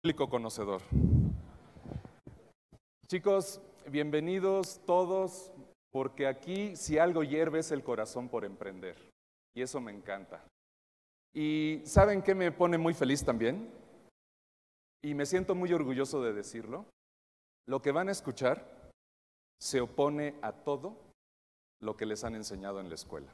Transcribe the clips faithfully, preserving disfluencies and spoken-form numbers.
Público conocedor. Chicos, bienvenidos todos, porque aquí si algo hierve es el corazón por emprender, y eso me encanta. ¿Y saben qué me pone muy feliz también? Y me siento muy orgulloso de decirlo. Lo que van a escuchar se opone a todo lo que les han enseñado en la escuela.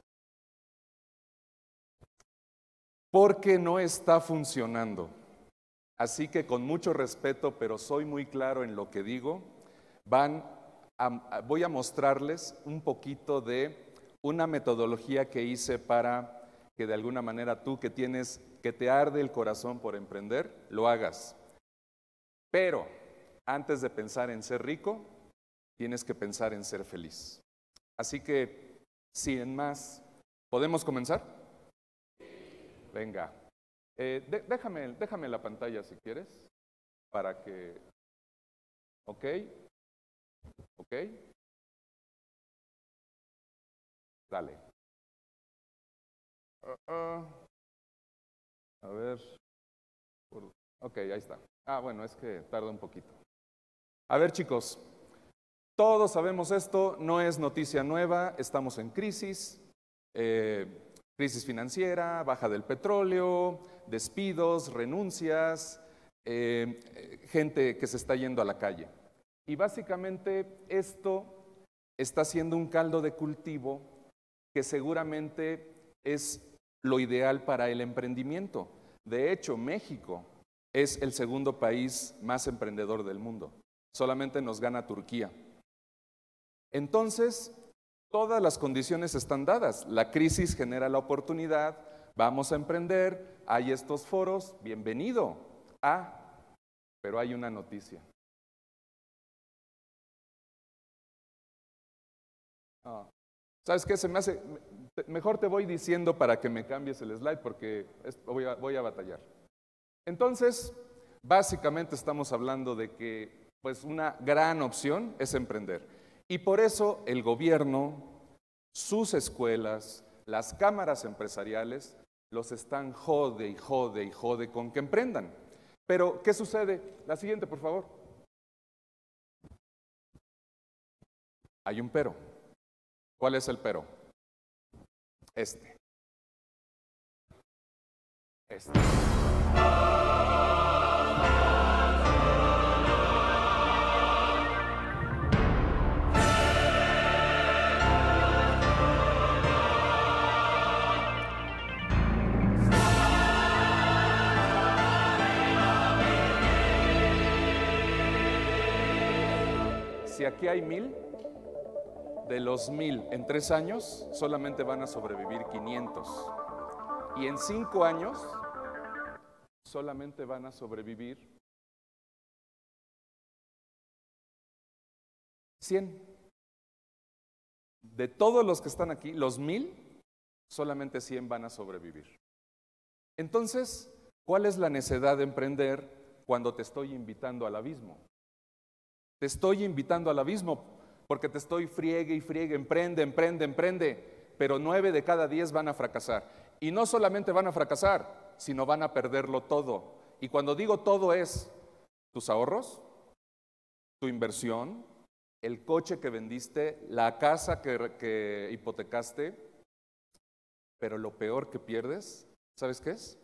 Porque no está funcionando. Así que con mucho respeto, pero soy muy claro en lo que digo, van a, voy a mostrarles un poquito de una metodología que hice para que de alguna manera tú que tienes, que te arde el corazón por emprender, lo hagas. Pero antes de pensar en ser rico, tienes que pensar en ser feliz. Así que, sin más, ¿podemos comenzar? Venga. Eh, de, déjame, déjame la pantalla si quieres, para que... ¿Ok? ¿Ok? Dale. Uh, uh, a ver. Ok, ahí está. Ah, bueno, es que tarda un poquito. A ver, chicos, todos sabemos esto, no es noticia nueva, estamos en crisis. Eh, crisis financiera, baja del petróleo, despidos, renuncias, eh, gente que se está yendo a la calle. Y básicamente esto está siendo un caldo de cultivo que seguramente es lo ideal para el emprendimiento. De hecho, México es el segundo país más emprendedor del mundo. Solamente nos gana Turquía. Entonces, todas las condiciones están dadas. La crisis genera la oportunidad, vamos a emprender, hay estos foros, bienvenido. Ah, pero hay una noticia. Ah, ¿sabes qué? Se me hace, mejor te voy diciendo para que me cambies el slide porque voy a, voy a batallar. Entonces, básicamente estamos hablando de que pues una gran opción es emprender. Y por eso el gobierno, sus escuelas, las cámaras empresariales, los están jode y jode y jode con que emprendan. Pero, ¿qué sucede? La siguiente, por favor. Hay un pero. ¿Cuál es el pero? Este. Este. Si aquí hay mil, de los mil en tres años solamente van a sobrevivir quinientos. Y en cinco años solamente van a sobrevivir cien. De todos los que están aquí, los mil, solamente cien van a sobrevivir. Entonces, ¿cuál es la necesidad de emprender cuando te estoy invitando al abismo? Te estoy invitando al abismo porque te estoy friegue y friegue, emprende, emprende, emprende, pero nueve de cada diez van a fracasar. Y no solamente van a fracasar, sino van a perderlo todo. Y cuando digo todo es tus ahorros, tu inversión, el coche que vendiste, la casa que, que hipotecaste, pero lo peor que pierdes, ¿sabes qué es?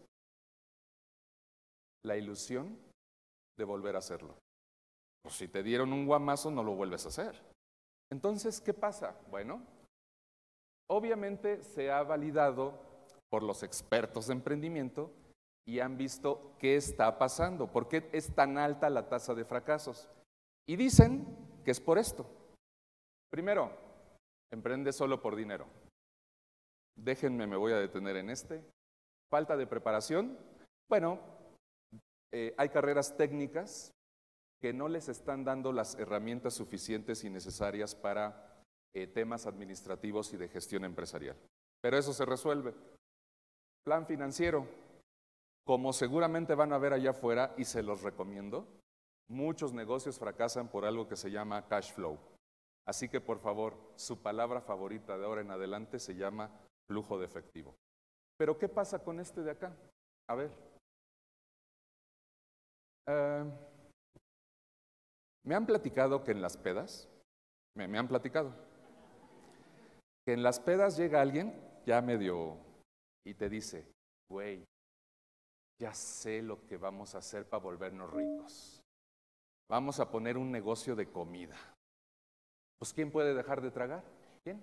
La ilusión de volver a hacerlo. Pues si te dieron un guamazo, no lo vuelves a hacer. Entonces, ¿qué pasa? Bueno, obviamente se ha validado por los expertos de emprendimiento y han visto qué está pasando, por qué es tan alta la tasa de fracasos. Y dicen que es por esto. Primero, emprende solo por dinero. Déjenme, me voy a detener en este. Falta de preparación. Bueno, eh, hay carreras técnicas que no les están dando las herramientas suficientes y necesarias para eh, temas administrativos y de gestión empresarial. Pero eso se resuelve. Plan financiero, como seguramente van a ver allá afuera, y se los recomiendo, muchos negocios fracasan por algo que se llama cash flow. Así que, por favor, su palabra favorita de ahora en adelante se llama flujo de efectivo. Pero, ¿qué pasa con este de acá? A ver. Uh, me han platicado que en las pedas, me, me han platicado, que en las pedas llega alguien ya medio y te dice, güey, ya sé lo que vamos a hacer para volvernos ricos. Vamos a poner un negocio de comida. Pues ¿quién puede dejar de tragar? ¿Quién?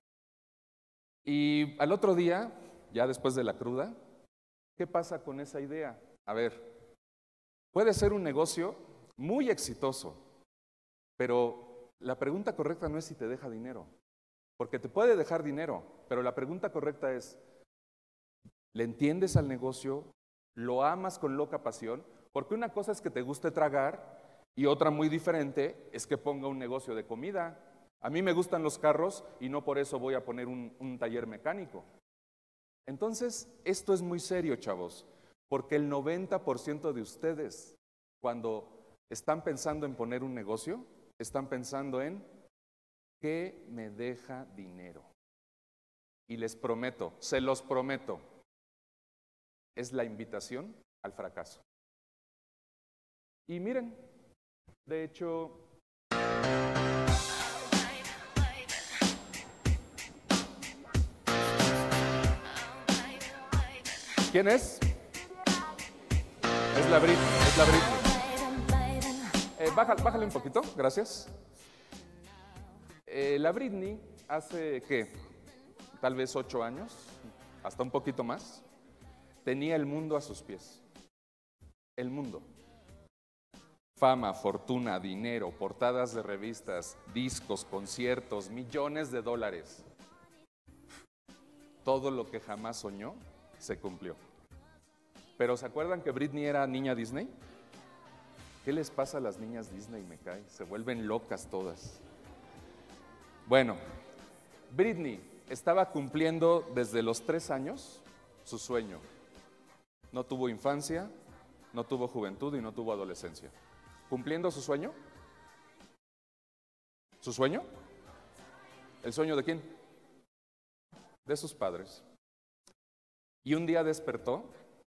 Y al otro día, ya después de la cruda, ¿qué pasa con esa idea? A ver, puede ser un negocio muy exitoso, pero la pregunta correcta no es si te deja dinero, porque te puede dejar dinero, pero la pregunta correcta es, ¿le entiendes al negocio? ¿Lo amas con loca pasión? Porque una cosa es que te guste tragar y otra muy diferente es que ponga un negocio de comida. A mí me gustan los carros y no por eso voy a poner un, un taller mecánico. Entonces, esto es muy serio, chavos, porque el noventa por ciento de ustedes, cuando están pensando en poner un negocio, están pensando en ¿qué me deja dinero? Y les prometo, se los prometo, es la invitación al fracaso. Y miren, de hecho, ¿quién es? Es la Britney, es la Britney. Eh, bájale, bájale un poquito, gracias. Eh, la Britney hace, ¿qué? Tal vez ocho años, hasta un poquito más, tenía el mundo a sus pies. El mundo. Fama, fortuna, dinero, portadas de revistas, discos, conciertos, millones de dólares. Todo lo que jamás soñó se cumplió. Pero ¿se acuerdan que Britney era niña Disney? ¿Qué les pasa a las niñas Disney? Me cae, se vuelven locas todas. Bueno, Britney estaba cumpliendo desde los tres años su sueño. No tuvo infancia, no tuvo juventud y no tuvo adolescencia. ¿Cumpliendo su sueño? ¿Su sueño? ¿El sueño de quién? De sus padres. Y un día despertó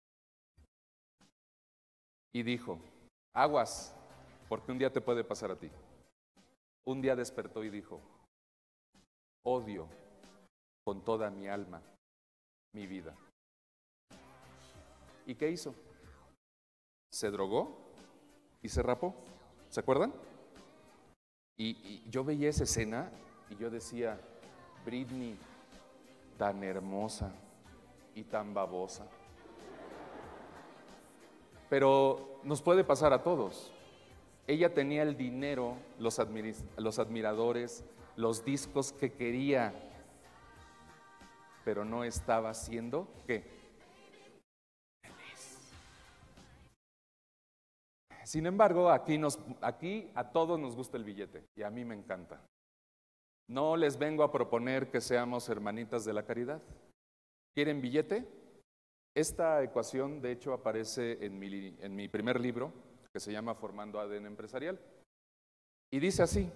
y dijo, aguas, porque un día te puede pasar a ti. Un día despertó y dijo, odio con toda mi alma mi vida. ¿Y qué hizo? Se drogó y se rapó. ¿Se acuerdan? Y, y yo veía esa escena y yo decía, Britney, tan hermosa y tan babosa. Pero nos puede pasar a todos. Ella tenía el dinero, los, admir- los admiradores, los discos que quería, pero no estaba haciendo, ¿qué? Feliz. Sin embargo, aquí, nos, aquí a todos nos gusta el billete y a mí me encanta. No les vengo a proponer que seamos hermanitas de la caridad. ¿Quieren billete? Esta ecuación, de hecho, aparece en mi, en mi primer libro, que se llama Formando A D N Empresarial. Y dice así,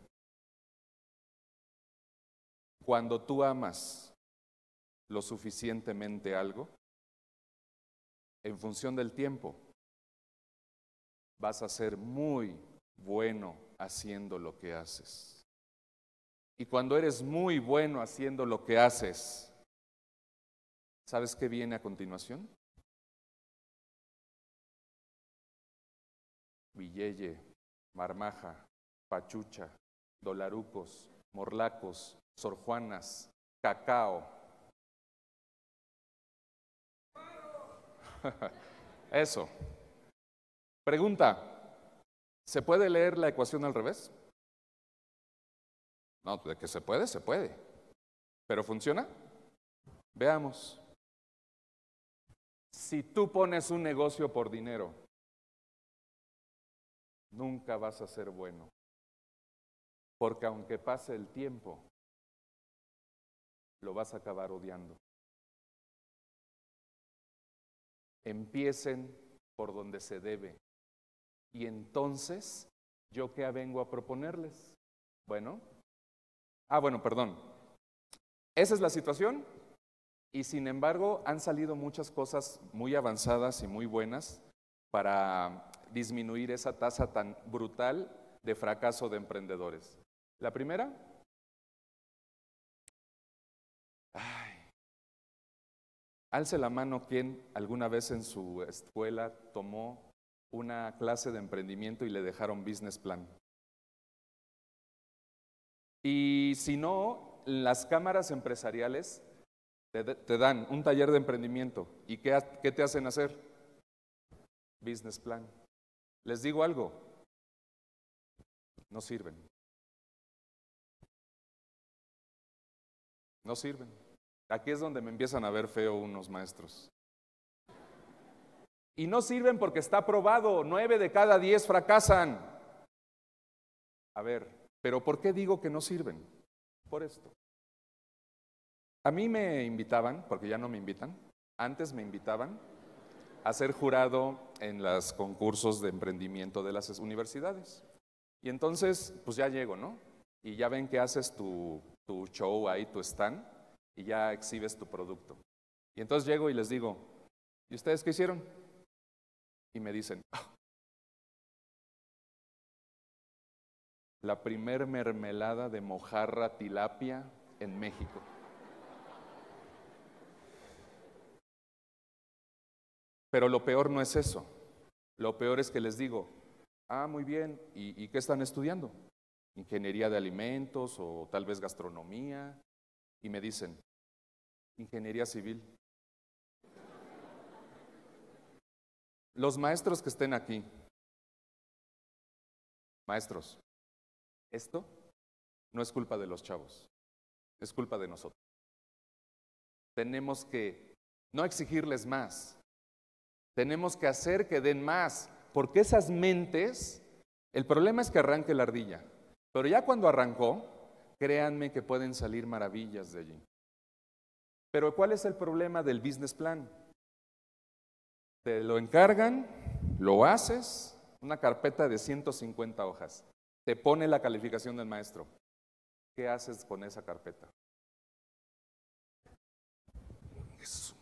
cuando tú amas lo suficientemente algo, en función del tiempo, vas a ser muy bueno haciendo lo que haces. Y cuando eres muy bueno haciendo lo que haces, ¿sabes qué viene a continuación? Villeye, marmaja, pachucha, dolarucos, morlacos, sorjuanas, cacao. Eso. Pregunta, ¿se puede leer la ecuación al revés? No, de que se puede, se puede. ¿Pero funciona? Veamos. Si tú pones un negocio por dinero, nunca vas a ser bueno. Porque aunque pase el tiempo, lo vas a acabar odiando. Empiecen por donde se debe. Y entonces, ¿yo qué vengo a proponerles? Bueno, ah, bueno, perdón. Esa es la situación. Y sin embargo, han salido muchas cosas muy avanzadas y muy buenas para disminuir esa tasa tan brutal de fracaso de emprendedores? La primera, ay, alce la mano quien alguna vez en su escuela tomó una clase de emprendimiento y le dejaron business plan. Y si no, las cámaras empresariales te, te dan un taller de emprendimiento. ¿Y qué, qué te hacen hacer? Business plan. Les digo algo, no sirven. No sirven. Aquí es donde me empiezan a ver feo unos maestros. Y no sirven porque está probado, nueve de cada diez fracasan. A ver, ¿pero por qué digo que no sirven? Por esto. A mí me invitaban, porque ya no me invitan, antes me invitaban a ser jurado en los concursos de emprendimiento de las universidades. Y entonces, pues ya llego, ¿no? Y ya ven que haces tu, tu show ahí, tu stand, y ya exhibes tu producto. Y entonces llego y les digo, ¿y ustedes qué hicieron? Y me dicen, oh, la primer mermelada de mojarra tilapia en México. Pero lo peor no es eso. Lo peor es que les digo, ah, muy bien, ¿y, y qué están estudiando? Ingeniería de alimentos o tal vez gastronomía. Y me dicen, ingeniería civil. Los maestros que estén aquí, maestros, esto no es culpa de los chavos, es culpa de nosotros. Tenemos que no exigirles más, tenemos que hacer que den más, porque esas mentes, el problema es que arranque la ardilla, pero ya cuando arrancó, créanme que pueden salir maravillas de allí. Pero ¿cuál es el problema del business plan? Te lo encargan, lo haces, una carpeta de ciento cincuenta hojas, te pone la calificación del maestro. ¿Qué haces con esa carpeta? Eso.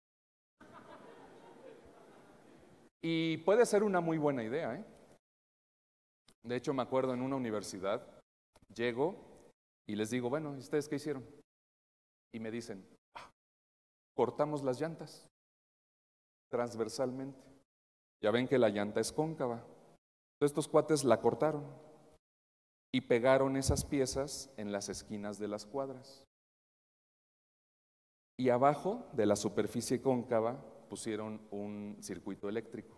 Y puede ser una muy buena idea, ¿eh? De hecho, me acuerdo en una universidad, llego y les digo, bueno, ¿y ustedes qué hicieron? Y me dicen, ah, cortamos las llantas transversalmente. Ya ven que la llanta es cóncava. Entonces estos cuates la cortaron y pegaron esas piezas en las esquinas de las cuadras. Y abajo de la superficie cóncava pusieron un circuito eléctrico.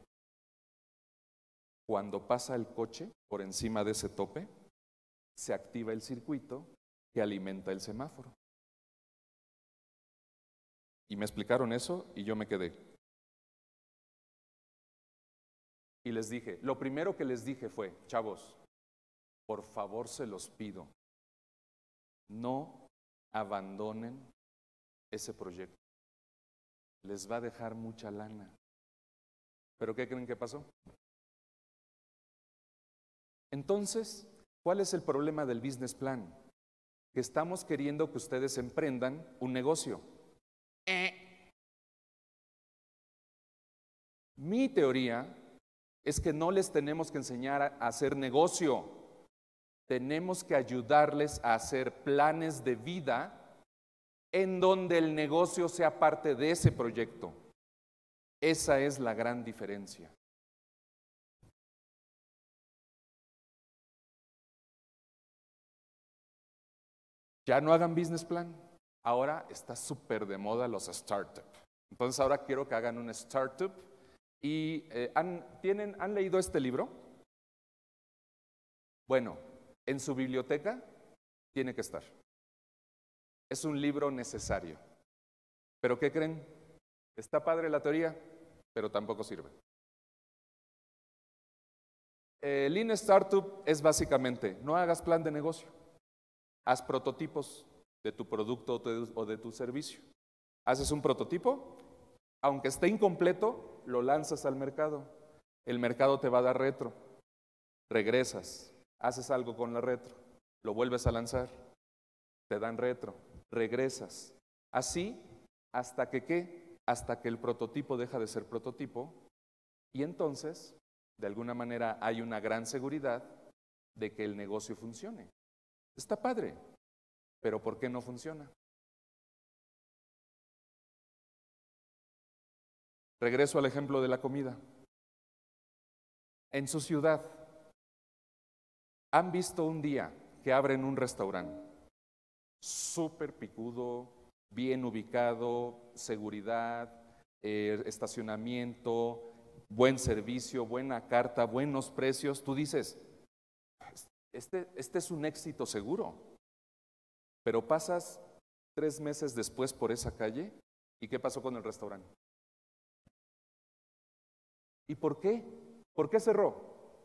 Cuando pasa el coche por encima de ese tope, se activa el circuito que alimenta el semáforo. Y me explicaron eso y yo me quedé. Y les dije, lo primero que les dije fue, chavos, por favor se los pido, no abandonen ese proyecto. Les va a dejar mucha lana. ¿Pero qué creen que pasó? Entonces, ¿cuál es el problema del business plan? Que estamos queriendo que ustedes emprendan un negocio. Eh. Mi teoría es que no les tenemos que enseñar a hacer negocio. Tenemos que ayudarles a hacer planes de vida en donde el negocio sea parte de ese proyecto. Esa es la gran diferencia. Ya no hagan business plan. Ahora está súper de moda los startups. Entonces ahora quiero que hagan un startup. ¿Y eh, ¿han, tienen, ¿han leído este libro? Bueno, en su biblioteca tiene que estar. Es un libro necesario. ¿Pero qué creen? Está padre la teoría, pero tampoco sirve. El Lean Startup es básicamente, no hagas plan de negocio. Haz prototipos de tu producto o de tu servicio. Haces un prototipo, aunque esté incompleto, lo lanzas al mercado. El mercado te va a dar retro. Regresas, haces algo con la retro, lo vuelves a lanzar, te dan retro, regresas. Así, hasta que ¿qué? Hasta que el prototipo deja de ser prototipo y entonces de alguna manera hay una gran seguridad de que el negocio funcione. Está padre, pero ¿por qué no funciona? Regreso al ejemplo de la comida. En su ciudad, ¿han visto un día que abren un restaurante súper picudo, bien ubicado, seguridad, eh, estacionamiento, buen servicio, buena carta, buenos precios? Tú dices, este, este es un éxito seguro, pero pasas tres meses después por esa calle y ¿qué pasó con el restaurante? ¿Y por qué? ¿Por qué cerró?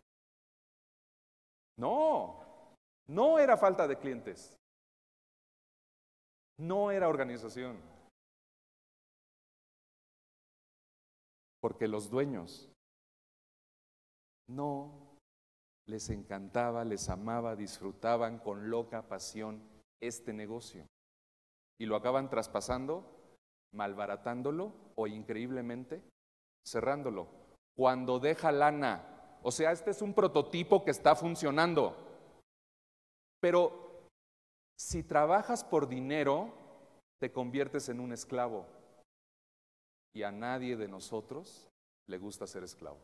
No, no era falta de clientes, no era organización, porque los dueños no les encantaba, les amaba, disfrutaban con loca pasión este negocio y lo acaban traspasando, malbaratándolo o increíblemente cerrándolo. Cuando deja lana, o sea, este es un prototipo que está funcionando, pero si trabajas por dinero, te conviertes en un esclavo y a nadie de nosotros le gusta ser esclavo.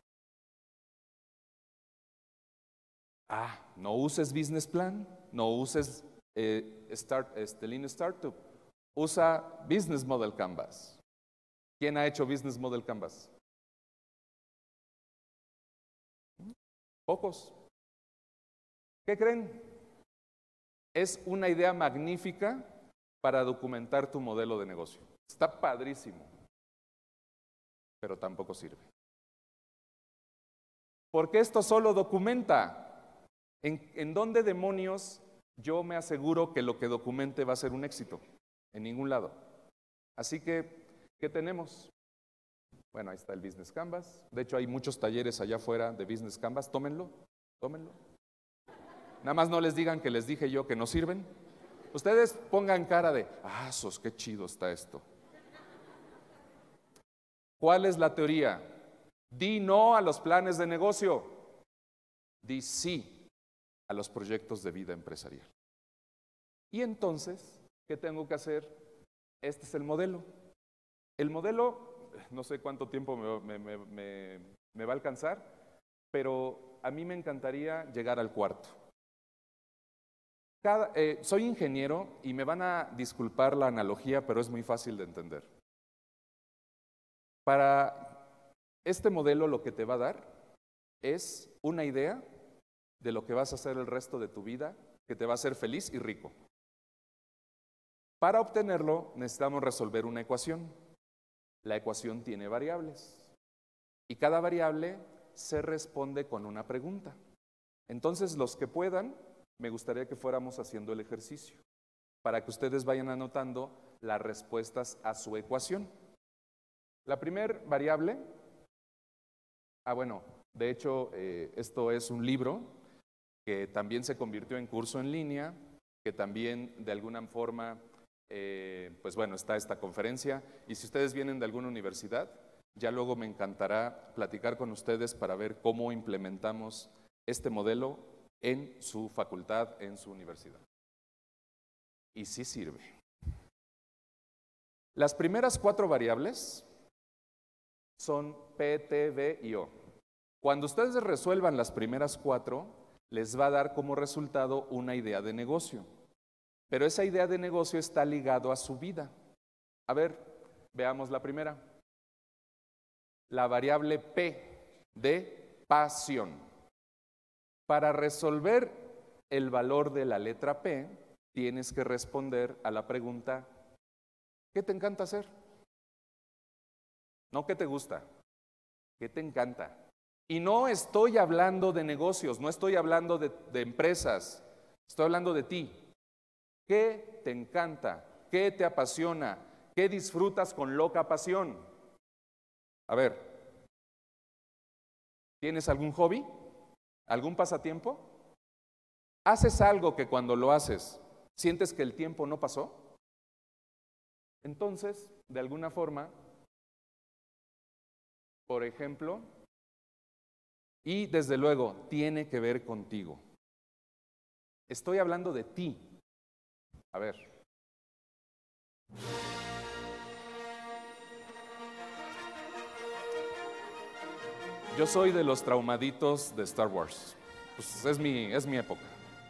Ah, no uses business plan, no uses eh, start, este, Lean Startup, usa Business Model Canvas. ¿Quién ha hecho Business Model Canvas? Pocos. ¿Qué creen? Es una idea magnífica para documentar tu modelo de negocio. Está padrísimo, pero tampoco sirve. Porque esto solo documenta. ¿En, en dónde demonios yo me aseguro que lo que documente va a ser un éxito? En ningún lado. Así que, ¿qué tenemos? Bueno, ahí está el Business Canvas. De hecho, hay muchos talleres allá afuera de Business Canvas. Tómenlo, tómenlo. Nada más no les digan que les dije yo que no sirven. Ustedes pongan cara de, ah, sos, qué chido está esto. ¿Cuál es la teoría? Di no a los planes de negocio. Di sí a los proyectos de vida empresarial. Y entonces, ¿qué tengo que hacer? Este es el modelo. El modelo, no sé cuánto tiempo me, me, me, me va a alcanzar, pero a mí me encantaría llegar al cuarto. Cada, eh, soy ingeniero y me van a disculpar la analogía, pero es muy fácil de entender. Para este modelo lo que te va a dar es una idea de lo que vas a hacer el resto de tu vida, que te va a hacer feliz y rico. Para obtenerlo necesitamos resolver una ecuación. La ecuación tiene variables y cada variable se responde con una pregunta. Entonces, los que puedan, me gustaría que fuéramos haciendo el ejercicio para que ustedes vayan anotando las respuestas a su ecuación. La primera variable, ah bueno, de hecho eh, esto es un libro que también se convirtió en curso en línea, que también de alguna forma, eh, pues bueno, está esta conferencia. Y si ustedes vienen de alguna universidad, ya luego me encantará platicar con ustedes para ver cómo implementamos este modelo en su facultad, en su universidad. Y sí sirve. Las primeras cuatro variables son P, T, V y O. Cuando ustedes resuelvan las primeras cuatro, les va a dar como resultado una idea de negocio. Pero esa idea de negocio está ligado a su vida. A ver, veamos la primera. La variable P de pasión. Para resolver el valor de la letra P, tienes que responder a la pregunta, ¿qué te encanta hacer? No, ¿qué te gusta? ¿Qué te encanta? Y no estoy hablando de negocios, no estoy hablando de, de empresas, estoy hablando de ti. ¿Qué te encanta? ¿Qué te apasiona? ¿Qué disfrutas con loca pasión? A ver, ¿tienes algún hobby? ¿Algún pasatiempo? ¿Haces algo que cuando lo haces sientes que el tiempo no pasó? Entonces, de alguna forma, por ejemplo, Y desde luego, tiene que ver contigo. Estoy hablando de ti. A ver. Yo soy de los traumaditos de Star Wars. Pues es mi, es mi época.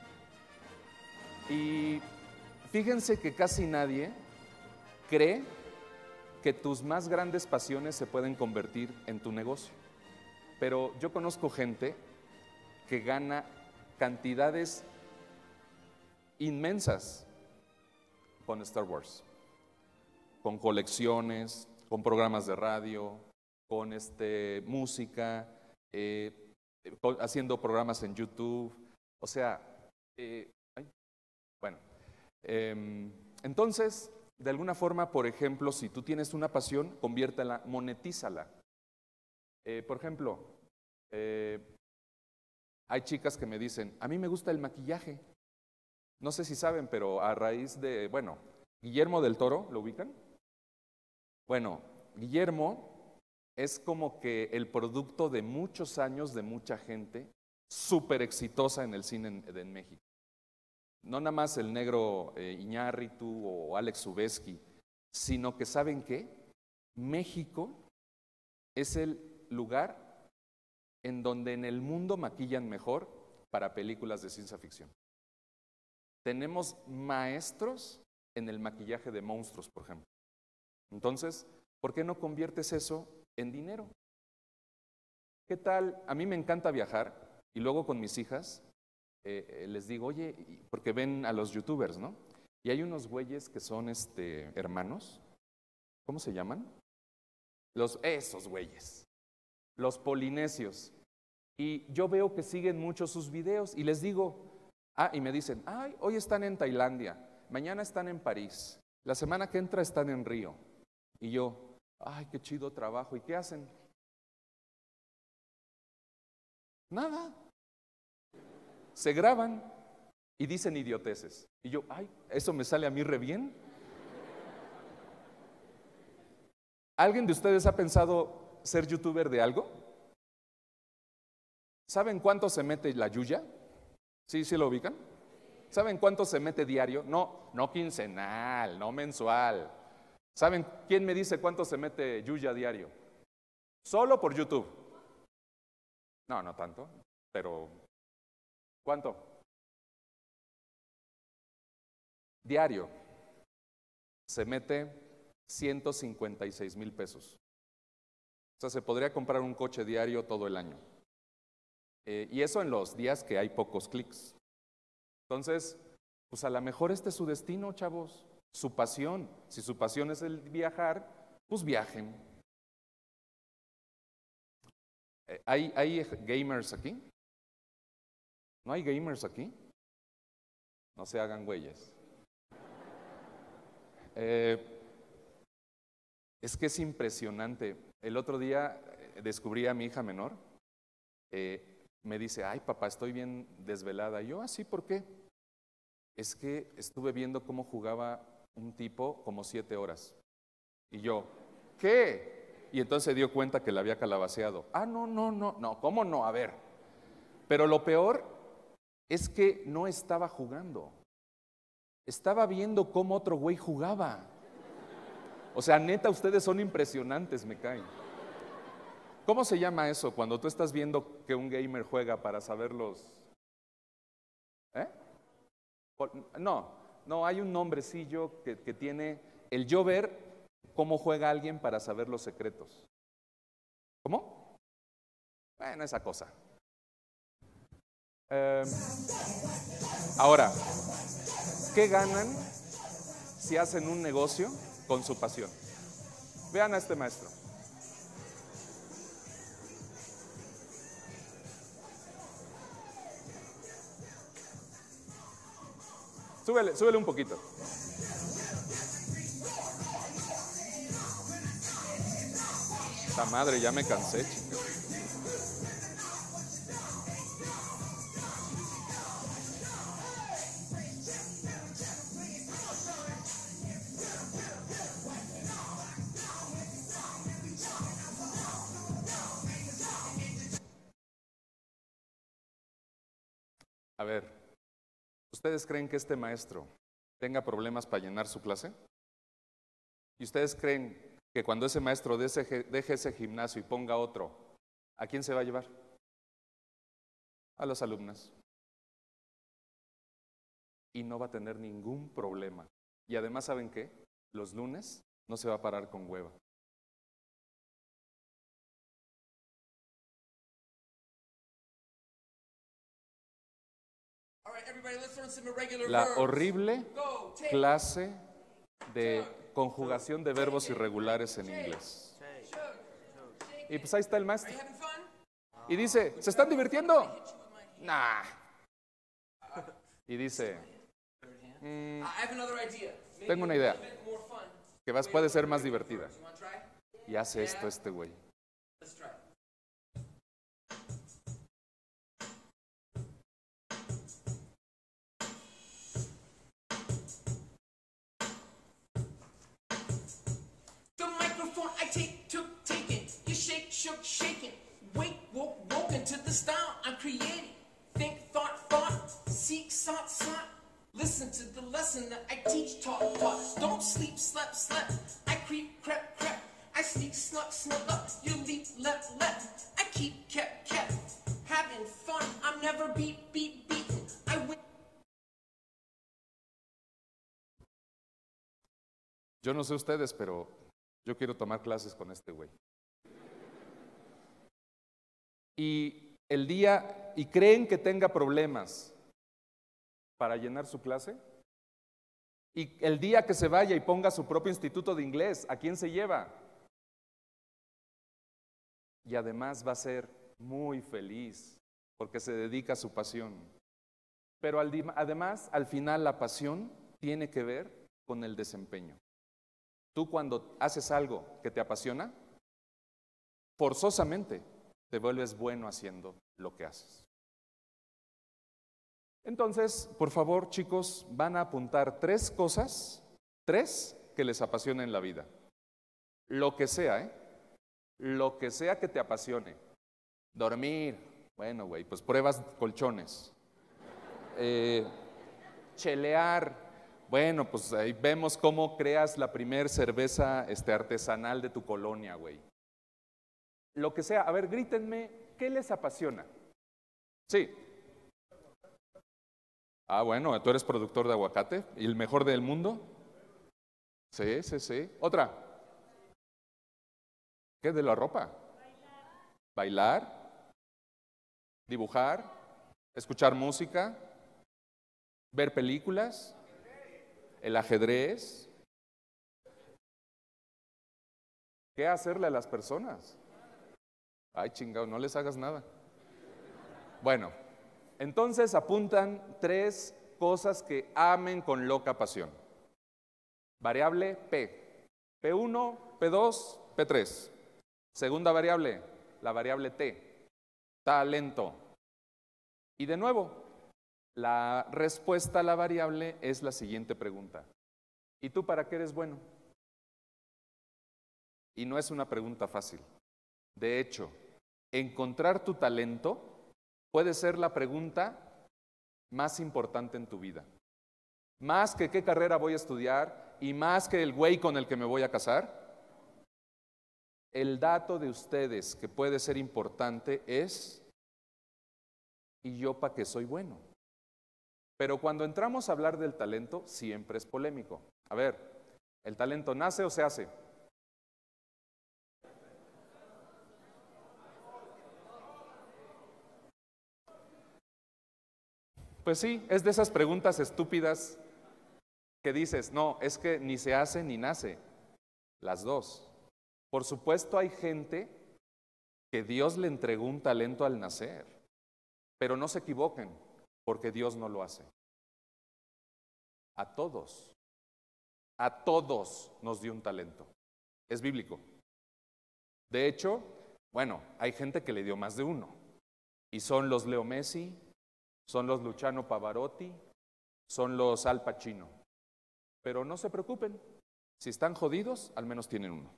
Y fíjense que casi nadie cree que tus más grandes pasiones se pueden convertir en tu negocio. Pero yo conozco gente que gana cantidades inmensas con Star Wars, con colecciones, con programas de radio, con este, música, eh, con, haciendo programas en YouTube. O sea, eh, ay, bueno, eh, entonces, de alguna forma, por ejemplo, si tú tienes una pasión, conviértela, monetízala. Eh, por ejemplo, eh, hay chicas que me dicen, a mí me gusta el maquillaje. No sé si saben, pero a raíz de, bueno, Guillermo del Toro, ¿lo ubican? Bueno, Guillermo es como que el producto de muchos años de mucha gente súper exitosa en el cine en, en México. No nada más el negro eh, Iñárritu o Alex Zubezki, sino que ¿saben qué? México es el lugar en donde en el mundo maquillan mejor para películas de ciencia ficción. Tenemos maestros en el maquillaje de monstruos, por ejemplo. Entonces, ¿por qué no conviertes eso en dinero? ¿Qué tal? A mí me encanta viajar y luego con mis hijas eh, les digo, oye, porque ven a los youtubers, ¿no? Y hay unos güeyes que son este, hermanos, ¿cómo se llaman? Los, esos güeyes, los polinesios. Y yo veo que siguen mucho sus videos y les digo, ah, y me dicen, ay, hoy están en Tailandia, mañana están en París, la semana que entra están en Río. Y yo, ay, qué chido trabajo. ¿Y qué hacen? Nada. Se graban y dicen idioteces. Y yo, ay, eso me sale a mí re bien. ¿Alguien de ustedes ha pensado ser youtuber de algo? ¿Saben cuánto se mete la Yuya? ¿Sí, sí lo ubican? ¿Saben cuánto se mete diario? No, no quincenal, no mensual. ¿Saben quién me dice cuánto se mete Yuya diario? Solo por YouTube. No, no tanto, pero ¿cuánto? Diario se mete ciento cincuenta y seis mil pesos. O sea, se podría comprar un coche diario todo el año. Eh, y eso en los días que hay pocos clics. Entonces, pues a lo mejor este es su destino, chavos, su pasión. Si su pasión es el viajar, pues viajen. Eh, ¿hay, ¿Hay gamers aquí? ¿No hay gamers aquí? No se hagan güeyes. Eh, es que es impresionante. El otro día descubrí a mi hija menor. Eh, me dice, ay papá, estoy bien desvelada. Y yo, así, ¿por qué? Es que estuve viendo cómo jugaba un tipo como siete horas. Y yo, ¿qué? Y entonces se dio cuenta que la había calabaceado. Ah, no, no, no, no, ¿cómo no? A ver. Pero lo peor es que no estaba jugando. Estaba viendo cómo otro güey jugaba. O sea, neta, ustedes son impresionantes, me caen. ¿Cómo se llama eso cuando tú estás viendo que un gamer juega para saberlos? ¿Eh? No, no, hay un nombrecillo que, que tiene el yo ver cómo juega alguien para saber los secretos. ¿Cómo? Bueno, esa cosa. Eh, ahora, ¿qué ganan si hacen un negocio con su pasión? Vean a este maestro. Súbele, súbele un poquito. Esta madre, ya me cansé, chicos. A ver, ¿ustedes creen que este maestro tenga problemas para llenar su clase? ¿Y ustedes creen que cuando ese maestro deje, deje ese gimnasio y ponga otro, ¿a quién se va a llevar? A las alumnas. Y no va a tener ningún problema. Y además, ¿saben qué? Los lunes no se va a parar con hueva. La horrible clase de conjugación de verbos irregulares en inglés. Y pues ahí está el maestro. Y dice, ¿se están divirtiendo? Nah. Y dice, mm, tengo una idea que vas, puede ser más divertida. Y hace esto este güey. Shaking, wake, woke, woke into the style I'm creating. Think, thought, thought, seek, sought, sought. Listen to the lesson that I teach, taught, taught. Don't sleep, slept, slept. I creep, crept, crept. I sneak, snuck, snuck up. You leap, leapt, leapt. I keep, kept, kept. Having fun, I'm never beat, beat, beaten. I win. Yo no sé ustedes, pero yo quiero tomar clases con este güey. Y el día, y creen que tenga problemas para llenar su clase, y el día que se vaya y ponga su propio instituto de inglés, ¿a quién se lleva? Y además va a ser muy feliz porque se dedica a su pasión. Pero al, además, al final, la pasión tiene que ver con el desempeño. Tú cuando haces algo que te apasiona, forzosamente te vuelves bueno haciendo lo que haces. Entonces, por favor, chicos, van a apuntar tres cosas, tres que les apasionen la vida. Lo que sea, ¿eh? Lo que sea que te apasione. Dormir, bueno, güey, pues pruebas colchones. Eh, chelear, bueno, pues ahí vemos cómo creas la primer cerveza este, artesanal de tu colonia, güey. Lo que sea, a ver, grítenme, ¿qué les apasiona? Sí. Ah, bueno, tú eres productor de aguacate y el mejor del mundo. Sí, sí, sí. Otra. ¿Qué de la ropa? Bailar. Bailar. Dibujar. Escuchar música. Ver películas. El ajedrez. ¿Qué hacerle a las personas? Ay, chingado, no les hagas nada. Bueno, entonces apuntan tres cosas que amen con loca pasión. Variable P. P uno, P dos, P tres. Segunda variable, la variable T. Talento. Y de nuevo, la respuesta a la variable es la siguiente pregunta. ¿Y tú para qué eres bueno? Y no es una pregunta fácil. De hecho, encontrar tu talento puede ser la pregunta más importante en tu vida. Más que qué carrera voy a estudiar y más que el güey con el que me voy a casar. El dato de ustedes que puede ser importante es, ¿y yo para qué soy bueno? Pero cuando entramos a hablar del talento, siempre es polémico. A ver, ¿el talento nace o se hace? Pues sí, es de esas preguntas estúpidas que dices, no, es que ni se hace ni nace, las dos. Por supuesto hay gente que Dios le entregó un talento al nacer, pero no se equivoquen, porque Dios no lo hace. A todos, a todos nos dio un talento. Es bíblico. De hecho, bueno, hay gente que le dio más de uno, y son los Leo Messi, son los Luciano Pavarotti, son los Al Pacino. Pero no se preocupen, si están jodidos, al menos tienen uno.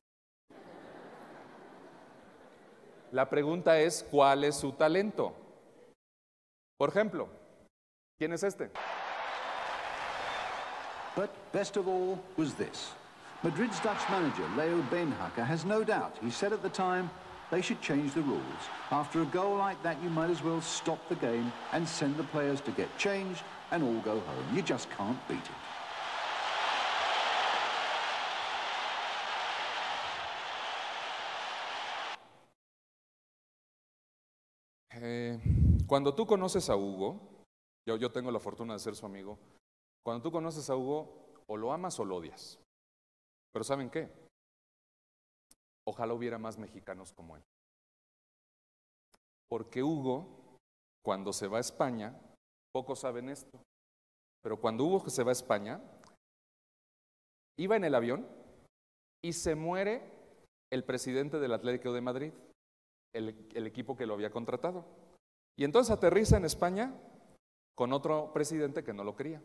La pregunta es, ¿cuál es su talento? Por ejemplo, ¿Quién es este? But best of all was this. Madrid's Dutch manager, Leo Beenhakker, has no doubt. He said at the time they should change the rules. After a goal like that, you might as well stop the game and send the players to get changed and all go home. You just can't beat it. Eh, cuando tú conoces a Hugo, yo, yo tengo la fortuna de ser su amigo, cuando tú conoces a Hugo, o lo amas o lo odias. Pero ¿saben qué? Ojalá hubiera más mexicanos como él. Porque Hugo, cuando se va a España, pocos saben esto, pero cuando Hugo se va a España, iba en el avión y se muere el presidente del Atlético de Madrid, el, el equipo que lo había contratado. Y entonces aterriza en España con otro presidente que no lo quería.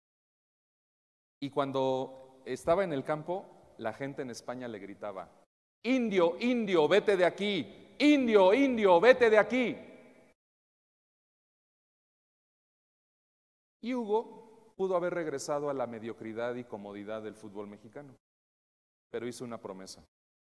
Y cuando estaba en el campo, la gente en España le gritaba: indio, indio, vete de aquí, indio, indio, vete de aquí. Y Hugo pudo haber regresado a la mediocridad y comodidad del fútbol mexicano, pero hizo una promesa: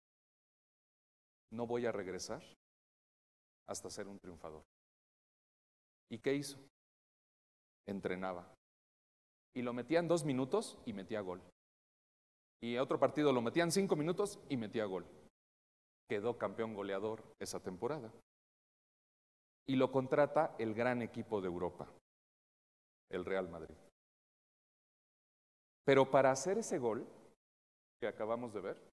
no voy a regresar hasta ser un triunfador. ¿Y qué hizo? Entrenaba. Y lo metían dos minutos y metía gol. Y a otro partido lo metían cinco minutos y metía gol. Quedó campeón goleador esa temporada. Y lo contrata el gran equipo de Europa, el Real Madrid. Pero para hacer ese gol que acabamos de ver,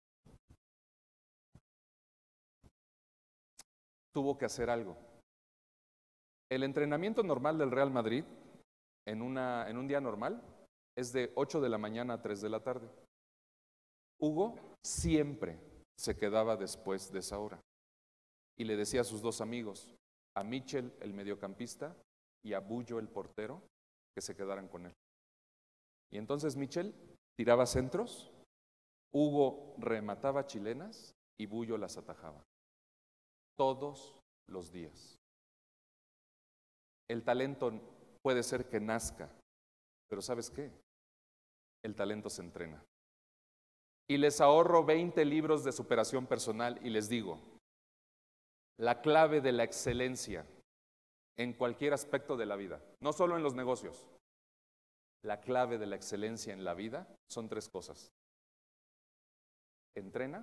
tuvo que hacer algo. El entrenamiento normal del Real Madrid en, una, en un día normal es de ocho de la mañana a tres de la tarde. Hugo siempre se quedaba después de esa hora y le decía a sus dos amigos, a Michel, el mediocampista, y a Bullo, el portero, que se quedaran con él. Y entonces Michel tiraba centros, Hugo remataba chilenas y Bullo las atajaba. Todos los días. El talento puede ser que nazca, pero ¿sabes qué? El talento se entrena. Y les ahorro veinte libros de superación personal y les digo, la clave de la excelencia en cualquier aspecto de la vida, no solo en los negocios, la clave de la excelencia en la vida son tres cosas. Entrena,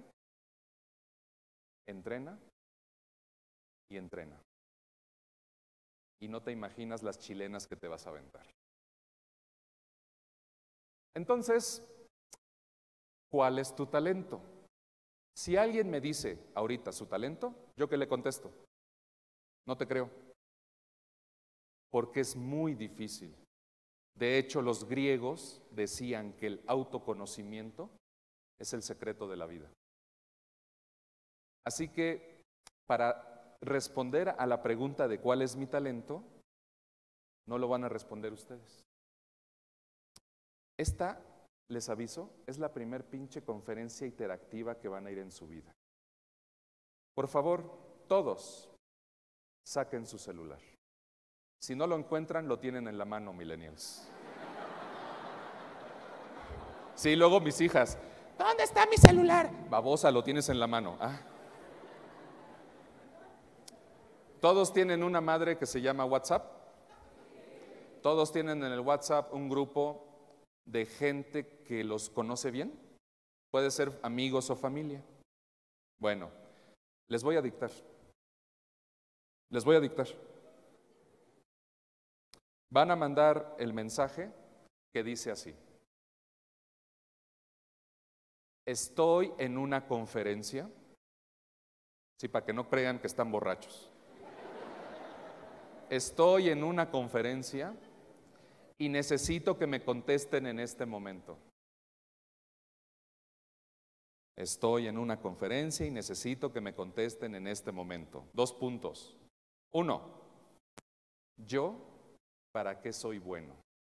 entrena y entrena. Y no te imaginas las chilenas que te vas a aventar. Entonces, ¿cuál es tu talento? Si alguien me dice ahorita su talento, ¿yo qué le contesto? No te creo. Porque es muy difícil. De hecho, los griegos decían que el autoconocimiento es el secreto de la vida. Así que, para responder a la pregunta de cuál es mi talento, no lo van a responder ustedes. Esta, les aviso, es la primer pinche conferencia interactiva que van a ir en su vida. Por favor, todos, saquen su celular. Si no lo encuentran, lo tienen en la mano, millennials. Sí, luego mis hijas, ¿dónde está mi celular? Babosa, lo tienes en la mano. Ah. ¿Todos tienen una madre que se llama WhatsApp? ¿Todos tienen en el WhatsApp un grupo de gente que los conoce bien? Puede ser amigos o familia. Bueno, les voy a dictar. Les voy a dictar. Van a mandar el mensaje que dice así: estoy en una conferencia. Sí, para que no crean que están borrachos. Estoy en una conferencia y necesito que me contesten en este momento. Estoy en una conferencia y necesito que me contesten en este momento. Dos puntos. Uno, yo, ¿para qué soy bueno?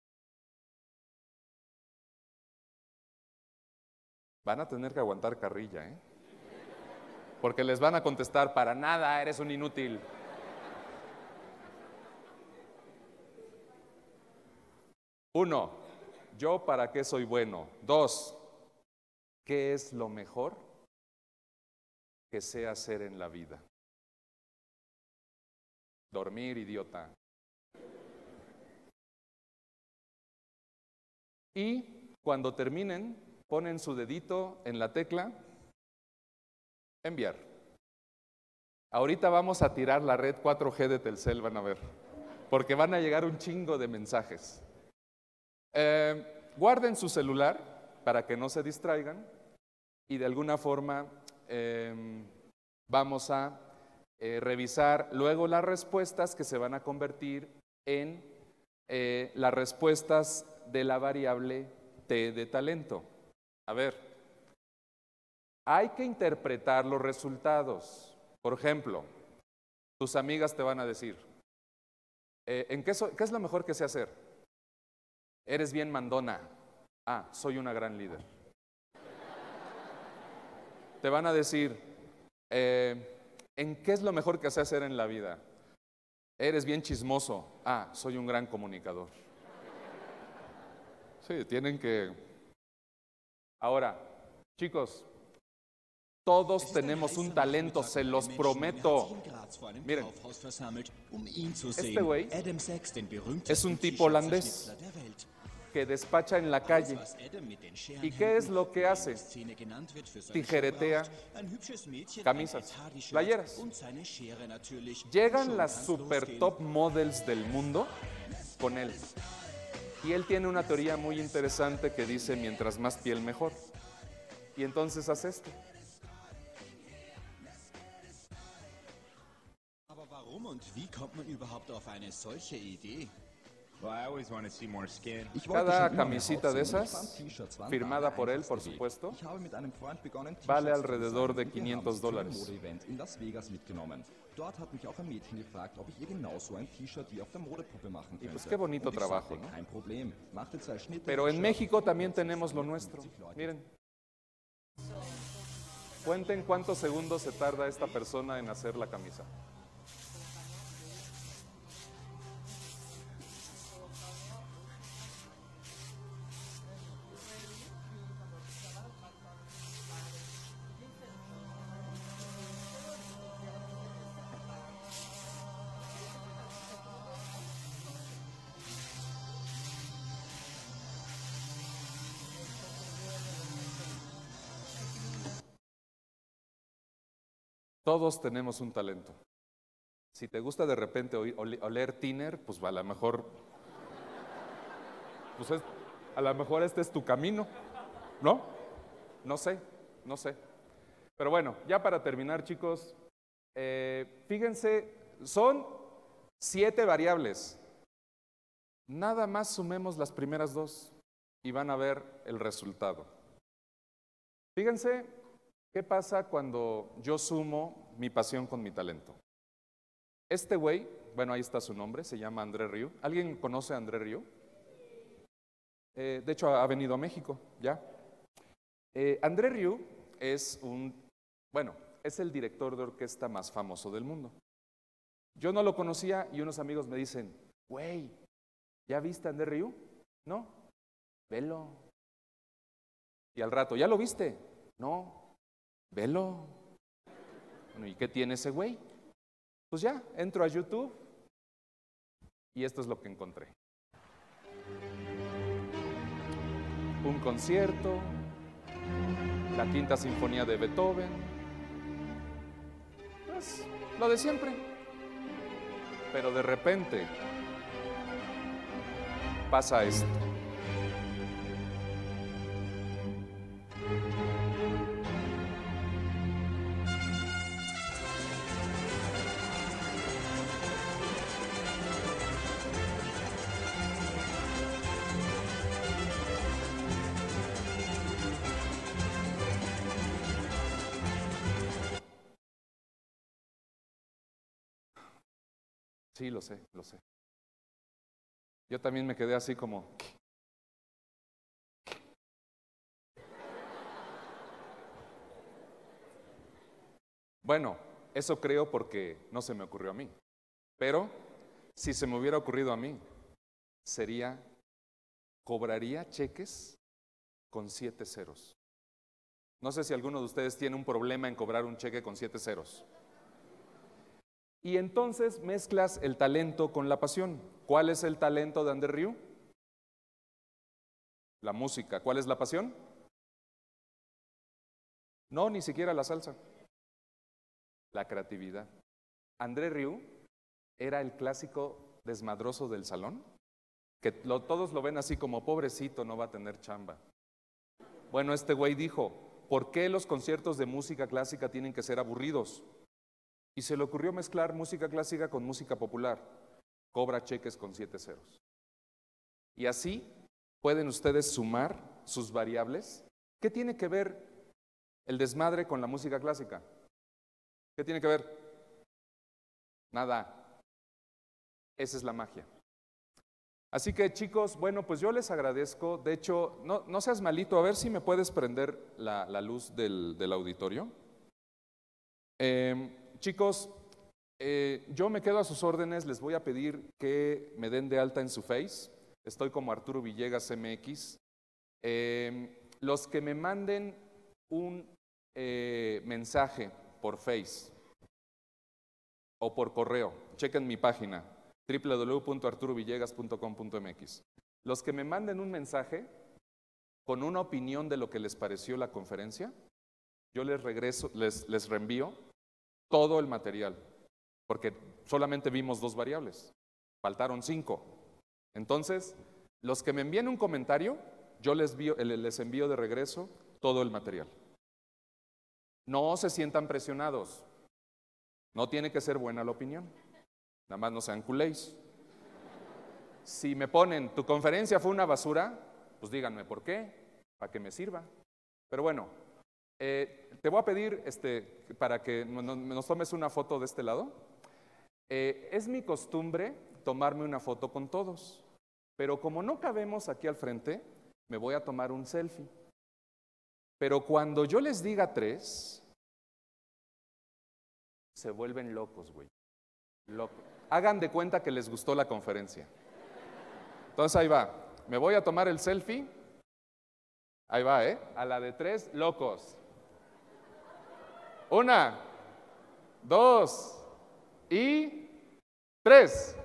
Van a tener que aguantar carrilla, ¿eh? Porque les van a contestar, para nada, eres un inútil. Uno, ¿yo para qué soy bueno? Dos, ¿qué es lo mejor que sé hacer en la vida? Dormir, idiota. Y cuando terminen, ponen su dedito en la tecla, enviar. Ahorita vamos a tirar la red cuatro G de Telcel, van a ver, porque van a llegar un chingo de mensajes. Eh, guarden su celular para que no se distraigan y de alguna forma eh, vamos a eh, revisar luego las respuestas que se van a convertir en eh, las respuestas de la variable T de talento. A ver, hay que interpretar los resultados. Por ejemplo, tus amigas te van a decir, eh, ¿en qué, so- qué es lo mejor que sé hacer? Eres bien mandona. Ah, soy una gran líder. Te van a decir, eh, ¿en qué es lo mejor que sé hacer en la vida? Eres bien chismoso. Ah, soy un gran comunicador. Sí, tienen que... Ahora, chicos, todos tenemos un talento, se los prometo. Miren, este güey es un tipo holandés que despacha en la calle. ¿Y qué es lo que hace? Tijeretea camisas, playeras. Llegan las super top models del mundo con él. Y él tiene una teoría muy interesante que dice, mientras más piel, mejor. Y entonces hace esto. Aber warum und wie kommt man überhaupt auf eine solche Idee? Well, I always want to see more skin. Ich wollte Cada schon immer mehr camisita de aussehen und ich esas, fand T-Shirts waren firmada der por él, por einfachste Weg. supuesto, Ich habe mit einem Freund begonnen, vale T-Shirts zu alrededor de designen und wir haben quinientos sie zu einem dólares. Modeevent in Las Vegas mitgenommen. Dort hat mich auch ein Mädchen gefragt, ob ich ihr genauso ein T-Shirt wie auf der Modepuppe machen könnte. Y pues qué bonito und ich trabajo, sagte, ¿no? kein Problem. Machte zwei Schnitte. Pero en Shirt, México también und tenemos lo nuestro. Miren. Cuenten cuántos segundos se tarda esta persona en hacer la camisa. Todos tenemos un talento. Si te gusta de repente oír- ole- oler tiner, pues a lo mejor, pues es- a lo mejor este es tu camino, ¿no? No sé, no sé. Pero bueno, ya para terminar, chicos, eh, fíjense, son siete variables. Nada más sumemos las primeras dos y van a ver el resultado. Fíjense qué pasa cuando yo sumo mi pasión con mi talento. Este güey, bueno, ahí está su nombre, se llama André Rieu. ¿Alguien conoce a André Rieu? Eh, de hecho, ha venido a México, ya. Eh, André Rieu es un, bueno, es el director de orquesta más famoso del mundo. Yo no lo conocía y unos amigos me dicen, güey, ¿ya viste a André Rieu? No, velo. Y al rato, ¿ya lo viste? No, velo. Bueno, ¿y qué tiene ese güey? Pues ya, entro a YouTube y esto es lo que encontré. Un concierto, la Quinta Sinfonía de Beethoven, pues lo de siempre. Pero de repente pasa esto. Sí, lo sé, lo sé. Yo también me quedé así como... ¿qué? Bueno, eso creo porque no se me ocurrió a mí. Pero si se me hubiera ocurrido a mí, sería cobraría cheques con siete ceros. No sé si alguno de ustedes tiene un problema en cobrar un cheque con siete ceros. Y entonces mezclas el talento con la pasión. ¿Cuál es el talento de André Rieu? La música. ¿Cuál es la pasión? No, ni siquiera la salsa. La creatividad. André Rieu era el clásico desmadroso del salón, que lo, todos lo ven así como pobrecito, no va a tener chamba. Bueno, este güey dijo, ¿por qué los conciertos de música clásica tienen que ser aburridos? Y se le ocurrió mezclar música clásica con música popular. Cobra cheques con siete ceros. Y así pueden ustedes sumar sus variables. ¿Qué tiene que ver el desmadre con la música clásica? ¿Qué tiene que ver? Nada. Esa es la magia. Así que chicos, bueno, pues yo les agradezco. De hecho, no, no seas malito, a ver si me puedes prender la, la luz del, del auditorio. Eh, chicos, eh, yo me quedo a sus órdenes. Les voy a pedir que me den de alta en su Face. Estoy como Arturo Villegas M X. Eh, los que me manden un eh, mensaje por Face o por correo, chequen mi página doble u doble u doble u punto arturo villegas punto com punto m x. Los que me manden un mensaje con una opinión de lo que les pareció la conferencia, yo les regreso, les, les reenvío todo el material, porque solamente vimos dos variables, faltaron cinco. Entonces, los que me envíen un comentario, yo les, envío, les envío de regreso todo el material. No se sientan presionados, no tiene que ser buena la opinión. Nada más no sean culés. Si me ponen, tu conferencia fue una basura, pues díganme por qué, para que me sirva. Pero bueno, eh, te voy a pedir este, para que nos, nos tomes una foto de este lado. Eh, es mi costumbre tomarme una foto con todos, pero como no cabemos aquí al frente, me voy a tomar un selfie. Pero cuando yo les diga tres, se vuelven locos, güey. Locos. Hagan de cuenta que les gustó la conferencia. Entonces ahí va. Me voy a tomar el selfie. Ahí va, ¿eh? A la de tres, locos. Una, dos y tres.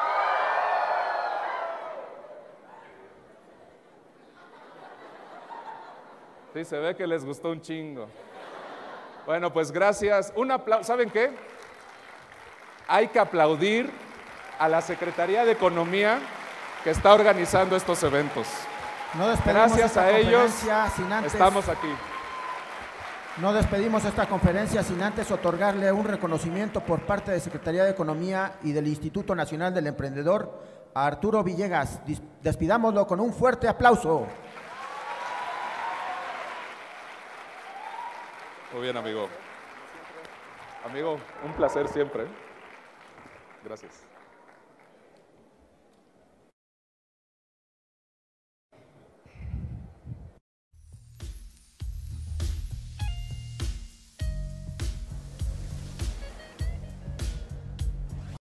Sí, se ve que les gustó un chingo. Bueno, pues gracias. Un aplauso. ¿Saben qué? Hay que aplaudir a la Secretaría de Economía que está organizando estos eventos. No despedimos Gracias esta a ellos sin antes, estamos aquí. No despedimos esta conferencia sin antes otorgarle un reconocimiento por parte de Secretaría de Economía y del Instituto Nacional del Emprendedor a Arturo Villegas. Despidámoslo con un fuerte aplauso. Muy bien, amigo. Amigo, un placer siempre. Gracias.